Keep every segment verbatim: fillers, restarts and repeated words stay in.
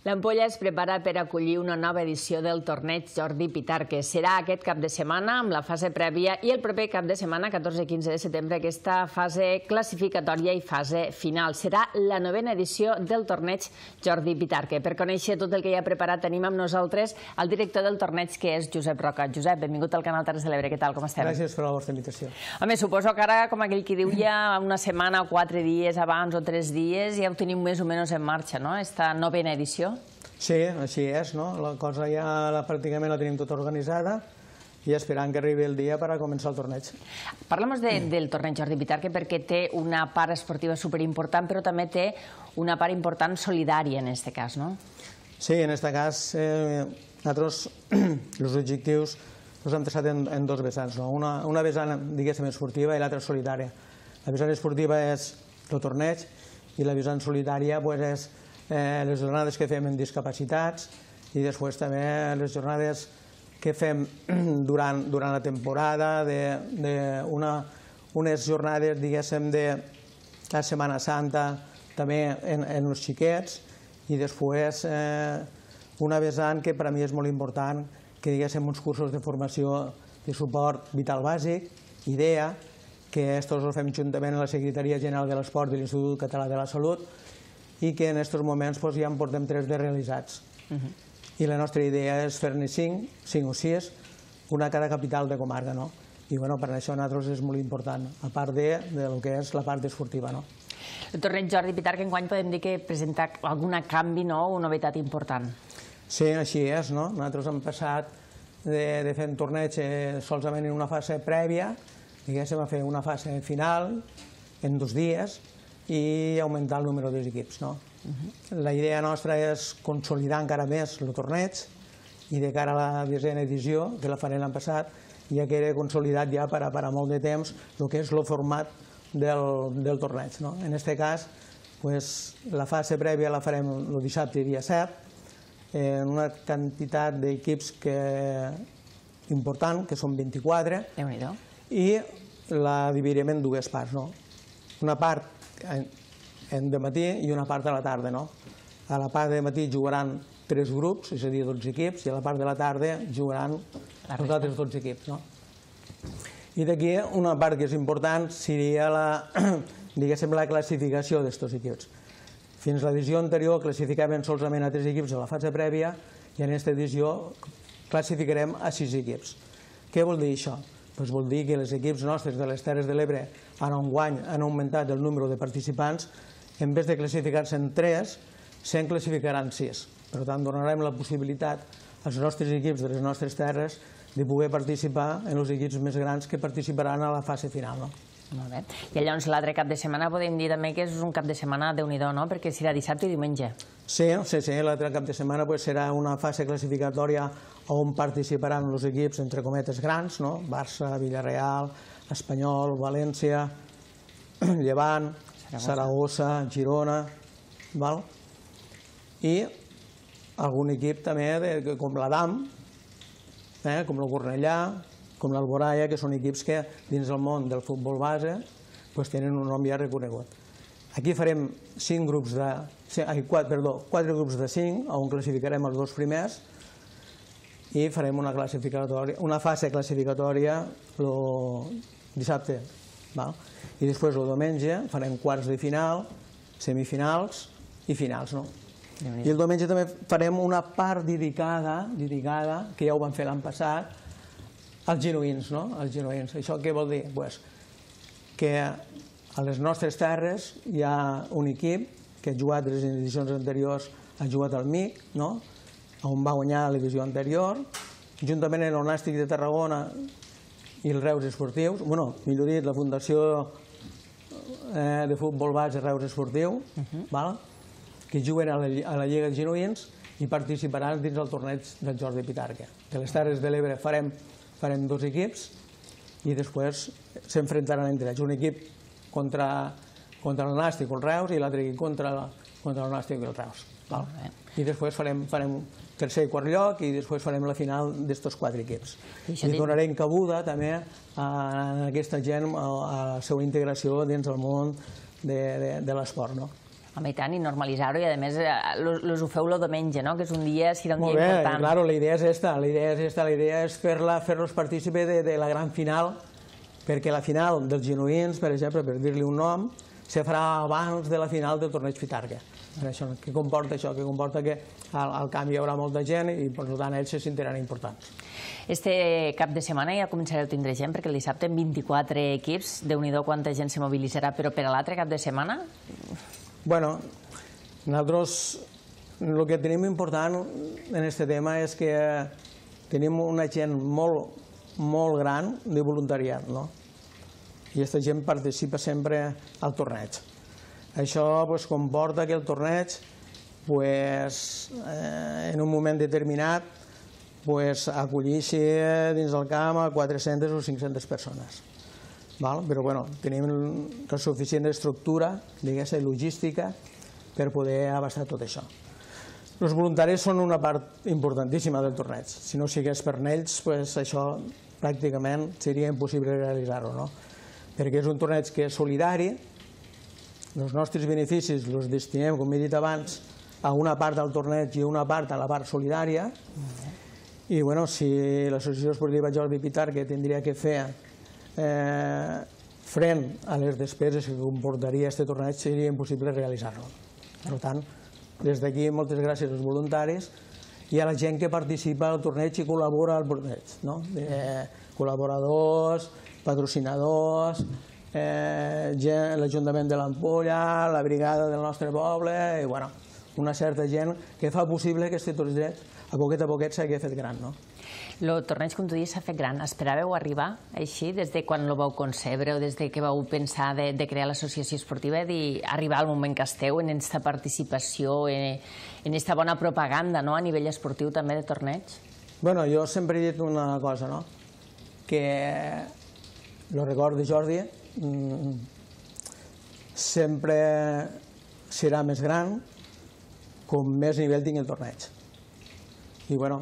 L'Ampolla es prepara per acollir una nova edició del torneig Jordi Pitarque. Serà aquest cap de setmana amb la fase prèvia i el proper cap de setmana, catorze i quinze de setembre, aquesta fase classificatòria i fase final. Serà la novena edició del torneig Jordi Pitarque. Per conèixer tot el que hi ha preparat tenim amb nosaltres el director del torneig, que és Josep Roca. Josep, benvingut al canal Terres de l'Ebre. Què tal, com estem? Gràcies per la vostra invitació. Home, suposo que ara, com aquell que diu, ja una setmana o quatre dies abans o tres dies ja ho tenim més o menys en marxa, no?, esta novena edició. Sí, així és, no? La cosa ja pràcticament la tenim tota organitzada i esperant que arribi el dia per a començar el torneig. Parla'ns del torneig Jordi Pitarque perquè té una part esportiva superimportant, però també té una part important solidària en aquest cas, no? Sí, en aquest cas nosaltres els objectius els hem traçat en dos vessants. Una vessant, diguéssim, esportiva i l'altra solidària. La vessant esportiva és el torneig i la vessant solidària és les jornades que fem en discapacitats i després també les jornades que fem durant la temporada, unes jornades, diguéssim, de la Setmana Santa també en els xiquets i després una vessant que per a mi és molt important, que diguéssim uns cursos de formació de suport vital bàsic, IDEA, que estos els fem juntament amb la Secretaria General de l'Esport de l'Institut Català de la Salut i que en aquests moments ja en portem tres de realitzats. I la nostra idea és fer-ne cinc, cinc o sis, una a cada capital de comarca. I per això a nosaltres és molt important, a part del que és la part esportiva. El torneig Jordi Pitarque enguany podem dir que presenta algun canvi o novetat important. Sí, així és. Nosaltres hem passat de fer un torneig solament en una fase prèvia, diguéssim, a fer una fase final en dos dies, i augmentar el número d'equips. La idea nostra és consolidar encara més el torneig i de cara a la desena edició, que la farem l'any passat, ja queda consolidat ja per a molt de temps el que és el format del torneig. En aquest cas, la fase prèvia la farem el dissabte, dia set, en una quantitat d'equips important, que són vint-i-quatre, i la dividirem en dues parts. Una part de matí i una part a la tarda. A la part de matí jugaran tres grups, és a dir, dotze equips, i a la part de la tarda jugaran els altres dotze equips. I d'aquí una part que és important seria la classificació d'aquests equips. Fins a l'edició anterior classificaven solament a tres equips a la fase prèvia i en aquesta edició classificarem a sis equips. Què vol dir això? Vol dir que els equips nostres de les Terres de l'Ebre enguany han augmentat el número de participants. En vez de classificar-se en tres, se'n classificaran sis. Per tant, donarem la possibilitat als nostres equips de les nostres terres de poder participar en els equips més grans que participaran a la fase final. Molt bé. I llavors l'altre cap de setmana podem dir també que és un cap de setmana déu-n'hi-do, no? Perquè serà dissabte i diumenge. Sí, l'altre cap de setmana serà una fase classificatòria on participaran els equips, entre cometes, grans, Barça, Villarreal, Espanyol, València, Llevant, Saragossa, Girona, i algun equip també com l'Adam, com el Cornellà, com l'Alboraya, que són equips que dins del món del futbol base tenen un nom ja reconegut. Aquí farem quatre grups de cinc, on classificarem els dos primers, i farem una fase classificatòria el dissabte. I després el diumenge farem quarts de final, semifinals i finals. I el diumenge també farem una part dedicada, que ja ho vam fer l'any passat, als genuïns. Això què vol dir? Que a les nostres terres hi ha un equip que ha jugat les edicions anteriors, ha jugat al M I C, on va guanyar l'edició anterior, juntament amb el Nàstic de Tarragona i els Reus Esportius, millor dit, la Fundació de Futbol Base Reus Esportiu, que juguen a la Lliga de Genuïns i participaran dins del torneig del Jordi Pitarque. De les Terres de l'Ebre farem farem dos equips i després s'enfrontaran entre ells. Un equip contra el Nàstic o el Reus i l'altre equip contra el Nàstic i el Reus. I després farem tercer i quart lloc i després farem la final d'aquests quatre equips. I donarem cabuda també a aquesta gent, a la seva integració dins del món de l'esport. Home, i tant, i normalitzar-ho, i a més us ho feu el diumenge, no? Que és un dia, serà un dia important. Molt bé, claro, la idea és esta, la idea és esta, la idea és fer-los partícipe de la gran final, perquè la final dels genuïns, per exemple, per dir-li un nom, se farà abans de la final del torneig Fitarca. Què comporta això? Que comporta que al camp hi haurà molta gent i, per tant, ells se sentiran importants. Este cap de setmana ja començareu a tindre gent, perquè el dissabte en vint-i-quatre equips, déu-n'hi-do quanta gent se mobilitzarà, però per a l'altre cap de setmana? Bueno, nosaltres el que tenim important en aquest tema és que tenim una gent molt, molt gran de voluntariat, no? I aquesta gent participa sempre al torneig. Això comporta que el torneig, en un moment determinat, acollixi dins del camp a quatre-centes o cinc-centes persones. Però tenim la suficient estructura, diguéssim, logística, per poder abastar tot això. Els voluntaris són una part importantíssima del torneig. Si no sigués per ells, això pràcticament seria impossible realitzar-ho, no? Perquè és un torneig que és solidari, els nostres beneficis els destinem, com he dit abans, a una part del torneig i una part a la part solidària, i si l'Associació Esportiva Jordi Pitarca tindria que fer front a les despeses que comportaria aquest torneig, seria impossible realitzar-lo. Per tant, des d'aquí moltes gràcies als voluntaris i a la gent que participa al torneig i col·labora al torneig, col·laboradors, patrocinadors, l'Ajuntament de l'Ampolla, la brigada del nostre poble, i una certa gent que fa possible que aquest torneig a poquet a poquet s'hagi fet gran. El torneig, com tu dius, s'ha fet gran. Esperàveu arribar així, des de quan el vau concebre o des que vau pensar de crear l'associació esportiva, d'arribar al moment que esteu en aquesta participació, en aquesta bona propaganda a nivell esportiu també de torneig? Bueno, jo sempre he dit una cosa, no? Que el record de Jordi sempre serà més gran com més nivell tingui el torneig. I bueno,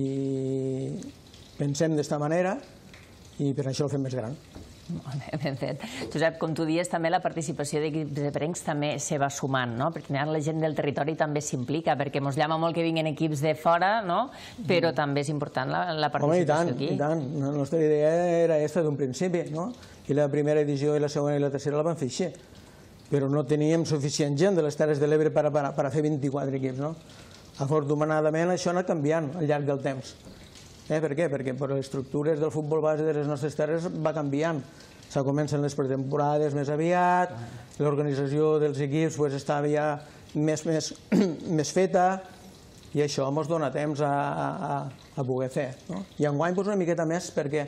pensem d'esta manera i per això el fem més gran. Molt bé, ben fet. Josep, com tu dius, també la participació d'equips de prencs també se va sumant, no? Perquè la gent del territori també s'implica, perquè ens llama molt que vinguin equips de fora, no? Però també és important la participació aquí. Home, i tant, i tant. La nostra idea era aquesta d'un principi, no? I la primera edició i la segona i la tercera la vam fer així. Però no teníem suficient gent de les Terres de l'Ebre per a fer vint-i-quatre equips, no? Afortunadament això ha anat canviant al llarg del temps. Per què? Perquè per les estructures del futbol base de les nostres terres va canviant. Se comencen les pretemporades més aviat, l'organització dels equips estava ja més feta i això ens dona temps a poder fer. I enguany una miqueta més perquè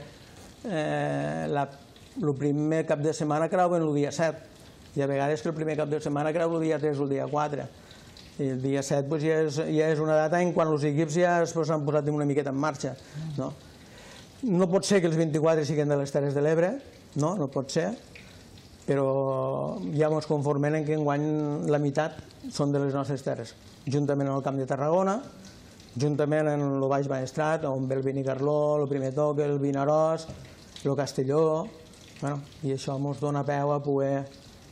el primer cap de setmana creu en el dia set i a vegades que el primer cap de setmana creu el dia tres o el dia quatre. I el dia set ja és una data en quan els equips ja s'han posat una miqueta en marxa. No pot ser que els vint-i-quatre siguin de les Terres de l'Ebre, no, no pot ser, però ja ens conformem que enguany la meitat són de les nostres terres, juntament amb el Camp de Tarragona, juntament amb el Baix Maestrat, on ve el Benicarló, el Primer Toc, el Vinaròs, el Castelló, i això ens dona peu a poder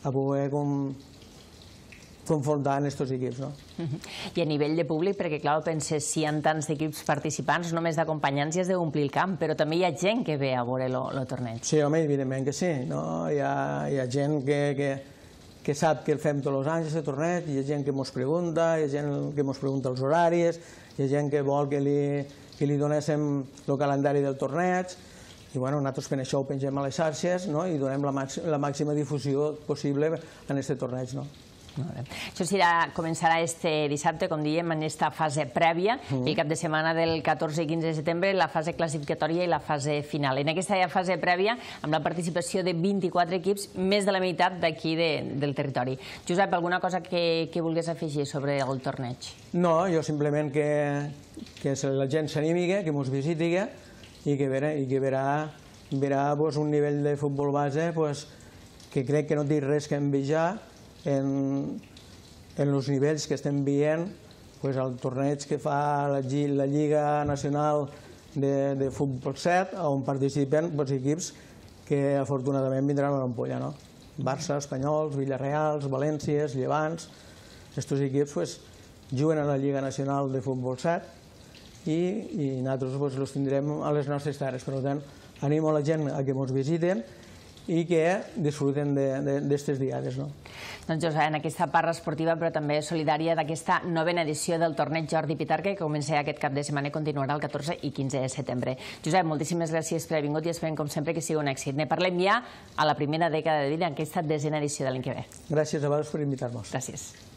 confrontar en aquests equips. I a nivell de públic, perquè clar, penses, si hi ha tants equips participants, només d'acompanyants ja es deu omplir el camp, però també hi ha gent que ve a veure el torneig. Sí, home, evidentment que sí. Hi ha gent que sap que el fem tots els anys, aquest torneig, hi ha gent que ens pregunta, hi ha gent que ens pregunta els horaris, hi ha gent que vol que li donéssim el calendari del torneig, i nosaltres fent això ho pengem a les xarxes i donem la màxima difusió possible en aquest torneig. Això començarà este dissabte, com dèiem, en aquesta fase prèvia, el cap de setmana del catorze i quinze de setembre, la fase classificatòria i la fase final. En aquesta fase prèvia, amb la participació de vint-i-quatre equips, més de la meitat d'aquí del territori. Josep, alguna cosa que vulguis afegir sobre el torneig? No, jo simplement que la gent s'animi, que ens visiti i que verà un nivell de futbol base que crec que no té res que envejar en els nivells que estem veient al torneig que fa la Lliga Nacional de Futbol set, on participen equips que afortunadament vindran a l'Ampolla. Barça, Espanyols, Villarreals, Valències, Llevants, Aquests equips juguen a la Lliga Nacional de Futbol set i nosaltres els tindrem a les nostres terres. Per tant, animo a la gent a que ens visiten i que disfruten d'aquestes diades. Doncs Josep, en aquesta part esportiva però també solidària d'aquesta novena edició del torneig Jordi Pitarque que comença aquest cap de setmana i continuarà el catorze i quinze de setembre. Josep, moltíssimes gràcies per haver vingut i esperem com sempre que sigui un èxit. Ne parlem ja a la primera dècada de vida en aquesta desena edició de l'any que ve. Gràcies a vosaltres per invitar-nos. Gràcies.